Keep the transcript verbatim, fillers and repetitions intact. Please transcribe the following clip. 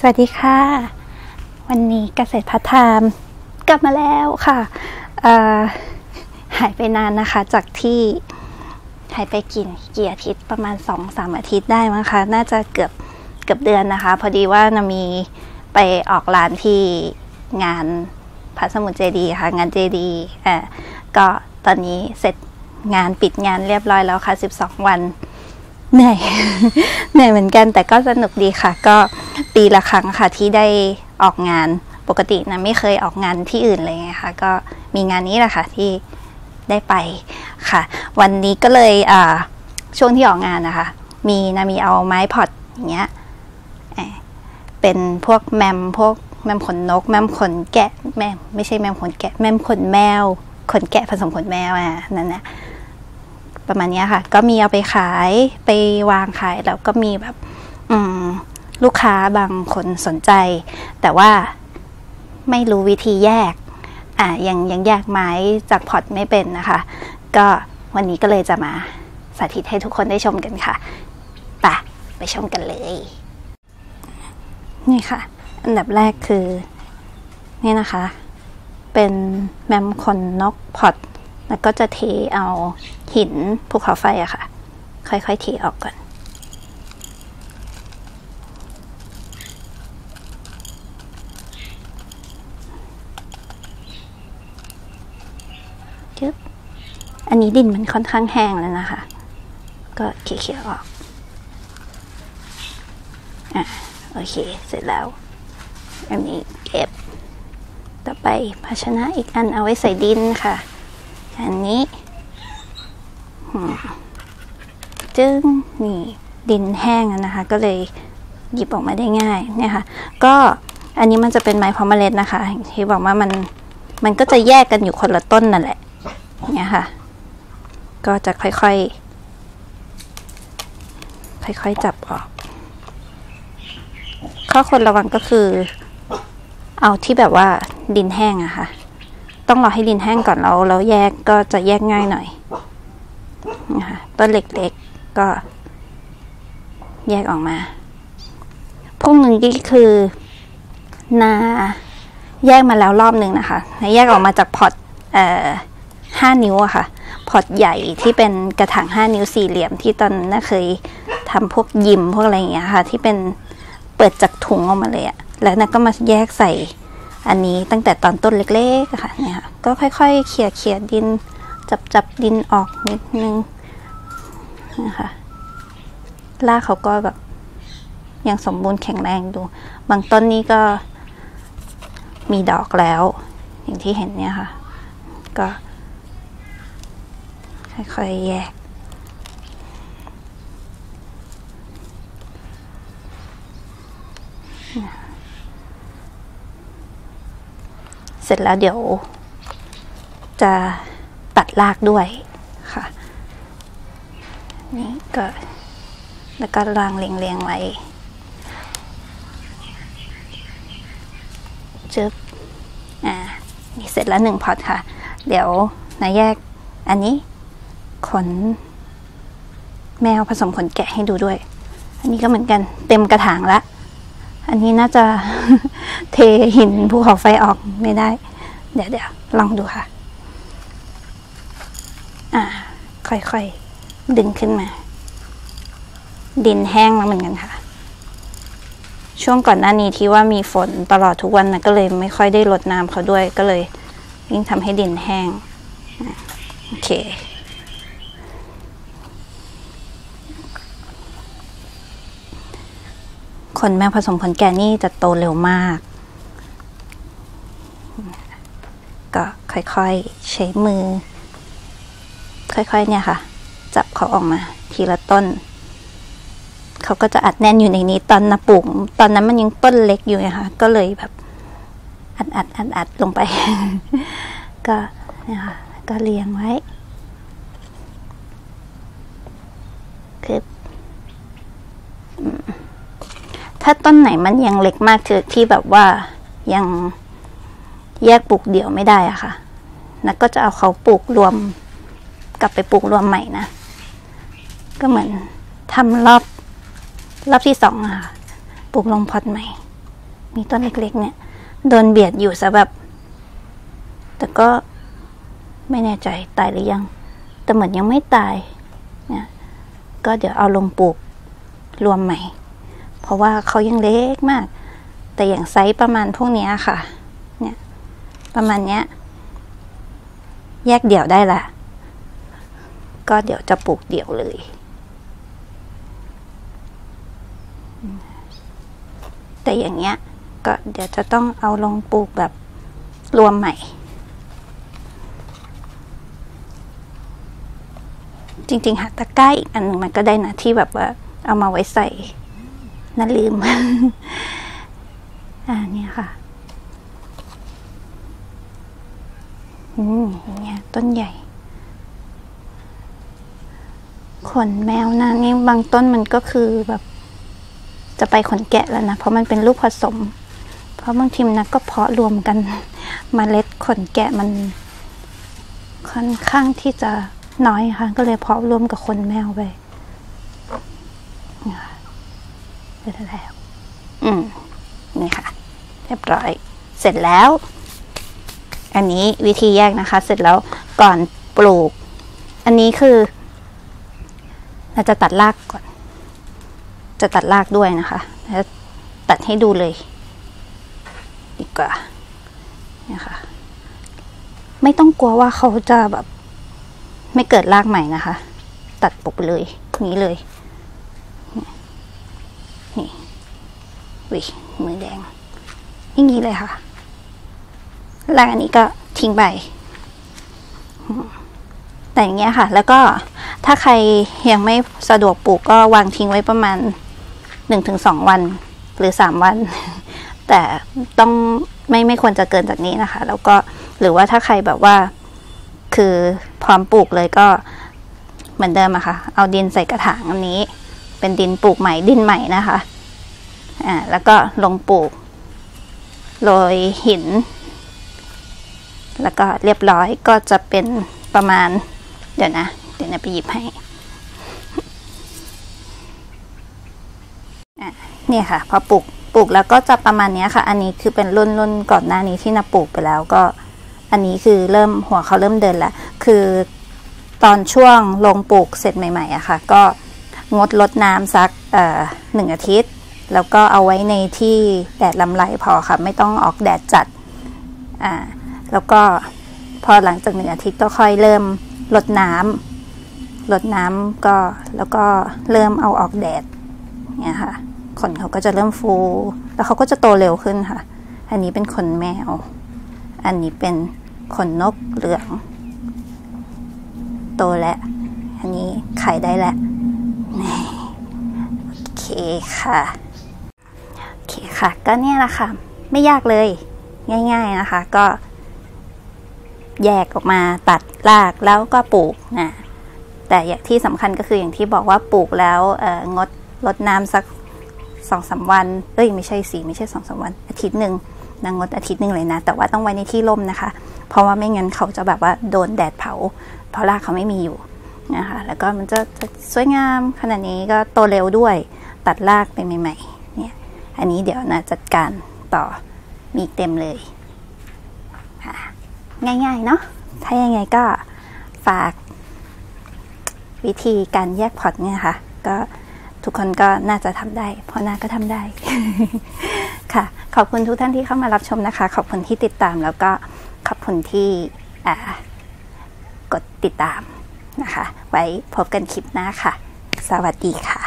วัสดีค่ะวันนี้เกษตรพัฒน์ไทม์กลับมาแล้วค่ะหายไปนานนะคะจากที่หายไปกี่กี่อาทิตย์ประมาณ สองถึงสาม อาทิตย์ได้มั้งคะน่าจะเกือบเกือบเดือนนะคะพอดีว่านามีไปออกร้านที่งานพระสมุทรเจดีย์ค่ะงานเจดีย์อ่าก็ตอนนี้เสร็จงานปิดงานเรียบร้อยแล้วค่ะสิบสองวันเหนื่อย เหนื่อยเหมือนกันแต่ก็สนุกดีค่ะก็ปีละครั้งค่ะที่ได้ออกงานปกตินะไม่เคยออกงานที่อื่นเลยไงคะก็มีงานนี้แหละค่ะที่ได้ไปค่ะวันนี้ก็เลยอ่าช่วงที่ออกงานนะคะมีนามีเอาไม้พอดอย่างเงี้ยเป็นพวกแมมพวกแมมขนนกแมมขนแกะแมมไม่ใช่แมมขนแกะแมมขนแมวขนแกะผสมขนแมวอ่ะนั่นนะประมาณนี้ค่ะก็มีเอาไปขายไปวางขายแล้วก็มีแบบลูกค้าบางคนสนใจแต่ว่าไม่รู้วิธีแยกอ่ะยังยังแยกไม้จากพอร์ตไม่เป็นนะคะก็วันนี้ก็เลยจะมาสาธิตให้ทุกคนได้ชมกันค่ะไปไปชมกันเลยนี่ค่ะอันดับแรกคือนี่นะคะเป็นแมมขนนกพอร์ตแล้วก็จะเทเอาหินภูเขาไฟอะค่ะค่อยๆเทออกก่อนจึ๊บอันนี้ดินมันค่อนข้างแห้งแล้วนะคะก็เขี่ยๆออกอ่ะโอเคเสร็จแล้วอันนี้เก็บต่อไปภาชนะอีกอันเอาไว้ใส่ดินค่ะอันนี้จึ้งนี่ดินแห้งนะคะก็เลยหยิบออกมาได้ง่ายเนี่ยค่ะก็อันนี้มันจะเป็นไม้เพาะเมล็ดนะคะที่บอกว่ามันมันก็จะแยกกันอยู่คนละต้นนั่นแหละเนี่ยค่ะก็จะค่อยๆค่อยๆจับออกข้อควรระวังก็คือเอาที่แบบว่าดินแห้งอะค่ะต้องรอให้ดินแห้งก่อนแล้วแล้วแยกก็จะแยกง่ายหน่อยนะคะต้นเล็กๆก็แยกออกมาพวกนึงก็คือนาแยกมาแล้วรอบหนึ่งนะคะแยกออกมาจากพอร์ตเอ่อห้านิ้วอะค่ะพอร์ตใหญ่ที่เป็นกระถางห้านิ้วสี่เหลี่ยมที่ตอนนั้นเคยทำพวกยิมพวกอะไรอย่างเงี้ยค่ะที่เป็นเปิดจากถุงออกมาเลยอะแล้วนั่นก็มาแยกใส่อันนี้ตั้งแต่ตอนต้นเล็กๆค่ะเนี่ยค่ะก็ค่อยๆเขี่ยเขี่ยดินจับจับดินออกนิดนึงนะคะรากเขาก็แบบยังสมบูรณ์แข็งแรงดูบางต้นนี้ก็มีดอกแล้วอย่างที่เห็นเนี่ยค่ะก็ค่อยๆแยกเสร็จแล้วเดี๋ยวจะตัดรากด้วยค่ะนี่ก็แล้วก็รางเรียงๆไว้จึ๊บอ่านี่เสร็จแล้วหนึ่งพอร์ตค่ะเดี๋ยวนายแยกอันนี้ขนแมวผสมขนแกะให้ดูด้วยอันนี้ก็เหมือนกันเต็มกระถางละอันนี้น่าจะ เทหินภูเขาไฟออกไม่ได้เดี๋ยวเดี๋ยวลองดูค่ะอ่าค่อยๆดึงขึ้นมาดินแห้งแล้วเหมือนกันค่ะช่วงก่อนหน้านี้ที่ว่ามีฝนตลอดทุกวันนะก็เลยไม่ค่อยได้รดน้ำเขาด้วยก็เลยยิ่งทำให้ดินแห้งโอเคขนแมวผสมขนแกะนี่จะโตเร็วมากก็ค่อยๆใช้มือค่อยๆเนี่ยค่ะจับเขาออกมาทีละต้นเขาก็จะอัดแน่นอยู่ในนี้ตอนนาปลูกตอนนั้นมันยังต้นเล็กอยู่นะคะก็เลยแบบอัดอัดอัดอัดลงไป ก็เนี่ยค่ะก็เรียงไว้คือถ้าต้นไหนมันยังเล็กมากคือที่แบบว่ายังแยกปลูกเดี่ยวไม่ได้อะค่ะนักก็จะเอาเขาปลูกรวมกลับไปปลูกรวมใหม่นะก็เหมือนทำรอบรอบที่สองอะค่ะปลูกลงพอตใหม่มีต้นเล็กๆเนี่ยโดนเบียดอยู่ซะแบบแต่ก็ไม่แน่ใจตายหรือยังแต่เหมือนยังไม่ตายเนี่ยก็เดี๋ยวเอาลงปลูกรวมใหม่เพราะว่าเขายังเล็กมากแต่อย่างไซส์ประมาณพวกนี้ค่ะเนี่ยประมาณเนี้ยแยกเดี่ยวได้ละก็เดี๋ยวจะปลูกเดี่ยวเลยแต่อย่างเงี้ยก็เดี๋ยวจะต้องเอาลงปลูกแบบรวมใหม่จริงๆหาตะกร้าอีกอันหนึ่งมันก็ได้นะที่แบบว่าเอามาไว้ใส่น่าลืม อ่าเนี่ยค่ะอืมเนี่ยต้นใหญ่ขนแมวนะนี่บางต้นมันก็คือแบบจะไปขนแกะแล้วนะเพราะมันเป็นลูกผสมเพราะบางทีนะก็เพาะรวมกันเมล็ดขนแกะมันค่อนข้างที่จะน้อยค่ะก็เลยเพาะรวมกับขนแมวไปเสร็จแล้วอืมนี่ค่ะเรียบร้อยเสร็จแล้วอันนี้วิธีแยกนะคะเสร็จแล้วก่อนปลูกอันนี้คือเราจะตัดรากก่อนจะตัดรากด้วยนะคะแล้วตัดให้ดูเลยดีกว่าเนี่ยค่ะไม่ต้องกลัวว่าเขาจะแบบไม่เกิดรากใหม่นะคะตัดปลูกไปเลยนี้เลยนี่วิมือแดงอย่างนี้เลยค่ะรากอันนี้ก็ทิ้งไปแต่อย่างเงี้ยค่ะแล้วก็ถ้าใครยังไม่สะดวกปลูกก็วางทิ้งไว้ประมาณหนึ่งถึงสองวันหรือสามวันแต่ต้องไม่ไม่ควรจะเกินจากนี้นะคะแล้วก็หรือว่าถ้าใครแบบว่าคือพร้อมปลูกเลยก็เหมือนเดิมอะค่ะเอาดินใส่กระถางอันนี้เป็นดินปลูกใหม่ดินใหม่นะคะอ่าแล้วก็ลงปลูกโรยหินแล้วก็เรียบร้อยก็จะเป็นประมาณเดี๋ยวนะเดี๋ยวนะไปหยิบให้อ่ะเนี่ยค่ะพอปลูกปลูกแล้วก็จะประมาณนี้ค่ะอันนี้คือเป็นรุ่นรุ่นก่อนหน้านี้ที่นาปลูกไปแล้วก็อันนี้คือเริ่มหัวเขาเริ่มเดินแล้วคือตอนช่วงลงปลูกเสร็จใหม่ๆอะค่ะก็งดรดน้ำสักเอ่อหนึ่งอาทิตย์แล้วก็เอาไว้ในที่แดดลำไรพอค่ะไม่ต้องออกแดดจัดอ่าแล้วก็พอหลังจากหนึ่งอาทิตย์ก็ค่อยเริ่มรดน้ำรดน้ำก็แล้วก็เริ่มเอาออกแดดเนี่ยค่ะขนเขาก็จะเริ่มฟูแล้วเขาก็จะโตเร็วขึ้นค่ะอันนี้เป็นขนแมวอันนี้เป็นขนนกเหลืองโตแล้วอันนี้ขายได้แล้วโอเคค่ะโอเคค่ะก็เนี่ยแหละค่ะไม่ยากเลยง่ายๆนะคะก็แยกออกมาตัดรากแล้วก็ปลูกนะแต่อย่างที่สำคัญก็คืออย่างที่บอกว่าปลูกแล้วเอ่องดรดน้ำสักสองสามวันเอ้ยไม่ใช่สิไม่ใช่สองสามวันอาทิตย์หนึ่งนางงดอาทิตย์หนึ่งเลยนะแต่ว่าต้องไว้ในที่ร่มนะคะเพราะว่าไม่งั้นเขาจะแบบว่าโดนแดดเผาเพราะรากเขาไม่มีอยู่นะคะแล้วก็มันจะสวยงามขนาดนี้ก็โตเร็วด้วยตัดรากไปใหม่ๆเนี่ยอันนี้เดี๋ยวนะจัดการต่อมีเต็มเลยง่ายๆเนาะถ้ายังไงก็ฝากวิธีการแยกพอร์ตเนี่ยค่ะก็ทุกคนก็น่าจะทำได้เพราะน่าก็ทำได้ ค่ะขอบคุณทุกท่านที่เข้ามารับชมนะคะขอบคุณที่ติดตามแล้วก็ขอบคุณที่กดติดตามนะคะไว้พบกันคลิปหน้าค่ะสวัสดีค่ะ